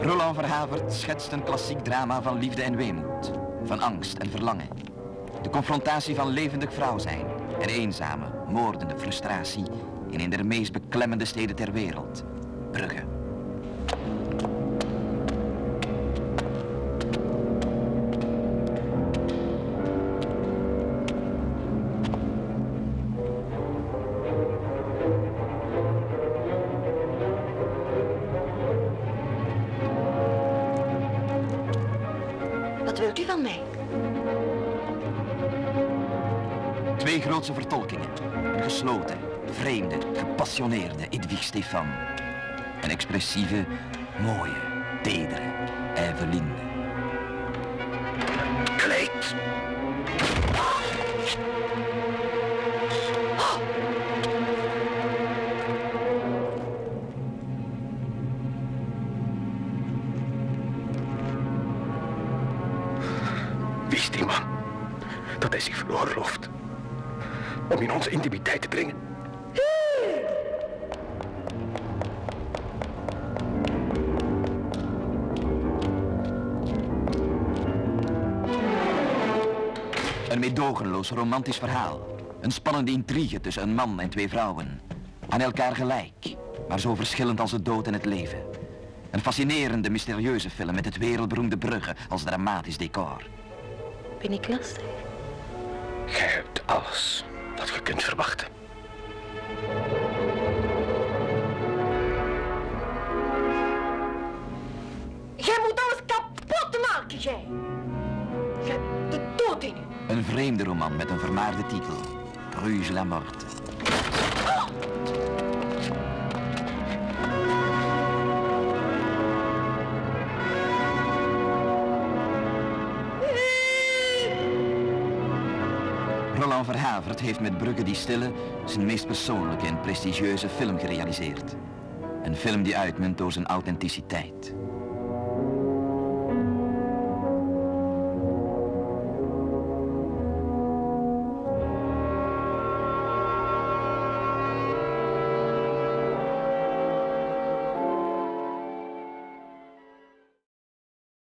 Roland Verhavert schetst een klassiek drama van liefde en weemoed, van angst en verlangen. De confrontatie van levendig vrouw zijn en eenzame, moordende frustratie in een der meest beklemmende steden ter wereld, Brugge. Wat wilt u van mij? Twee grootse vertolkingen. Een gesloten, vreemde, gepassioneerde Edwige Stefan. Een expressieve, mooie, tedere Eveline. Kleed! Wist die man dat hij zich veroorlooft om in onze intimiteit te dringen? Een meedogenloos romantisch verhaal. Een spannende intrigue tussen een man en twee vrouwen. Aan elkaar gelijk, maar zo verschillend als de dood en het leven. Een fascinerende, mysterieuze film met het wereldberoemde Brugge als dramatisch decor. Ben ik lastig? Gij hebt alles wat je kunt verwachten. Jij moet alles kapot maken, jij! Je hebt de dood in u. Een vreemde roman met een vermaarde titel. Bruges la Morte. Roland Verhavert heeft met Brugge die Stille zijn meest persoonlijke en prestigieuze film gerealiseerd. Een film die uitmunt door zijn authenticiteit.